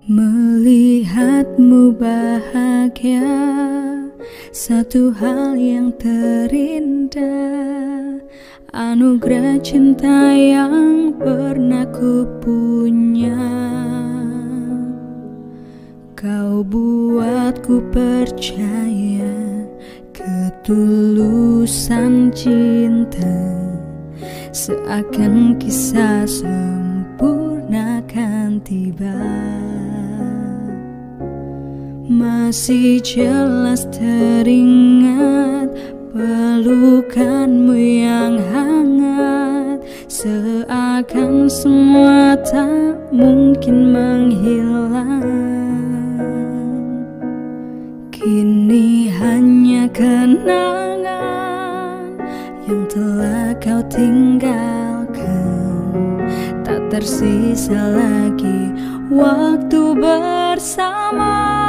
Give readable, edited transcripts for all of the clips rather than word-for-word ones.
Melihatmu bahagia, satu hal yang terindah, anugerah cinta yang pernah ku punya. Kau buatku percaya ketulusan cinta, seakan kisah sempurna kan tiba. Masih jelas teringat pelukanmu yang hangat, seakan semua tak mungkin menghilang. Kini hanya kenangan yang telah kau tinggalkan, tak tersisa lagi waktu bersama.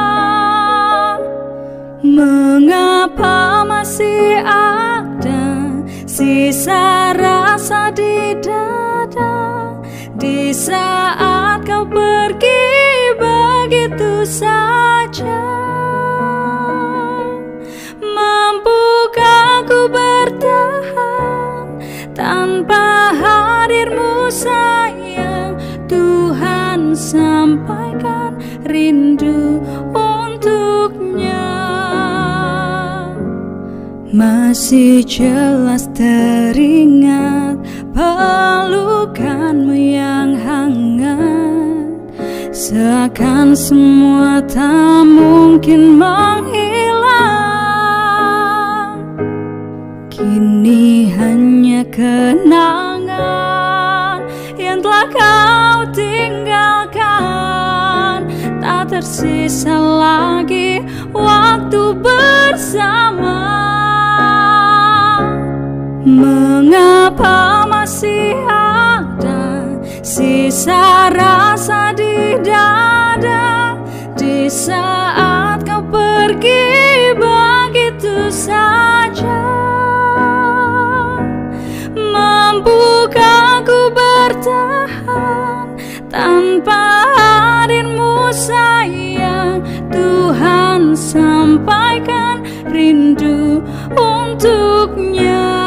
Mengapa masih ada sisa rasa di dada, di saat kau pergi begitu saja? Mampukah ku bertahan tanpa hadirmu sayang? Tuhan, sampaikan rindu untuknya. Masih jelas teringat pelukanmu yang hangat, seakan semua tak mungkin menghilang. Kini hanya kenangan yang telah kau tinggalkan, tak tersisa lagi waktu bersama. Mengapa masih ada sisa rasa di dada, di saat kau pergi begitu saja? Mampukah ku bertahan tanpa hadirmu sayang? Tuhan, sampaikan rindu untuknya.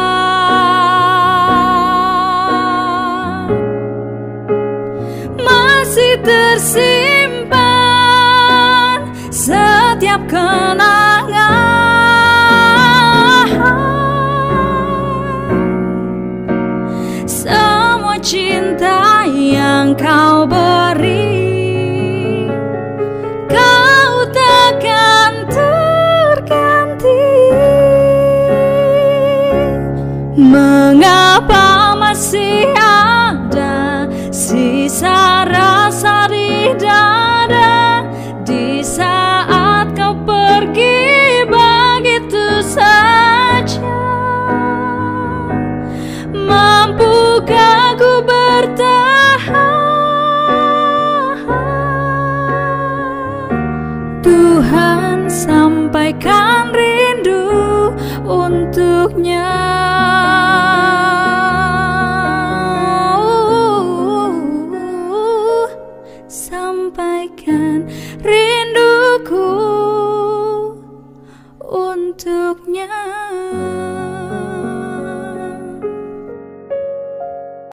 Masih tersimpan setiap kenangan, semua cinta yang kau beri, kau takkan terganti. Mengapa masih ada sisa rasa di dada, di saat kau pergi begitu saja? Mampukah ku bertahan? Tuhan, sampaikan rindu untuknya. Sampaikan rinduku untuknya.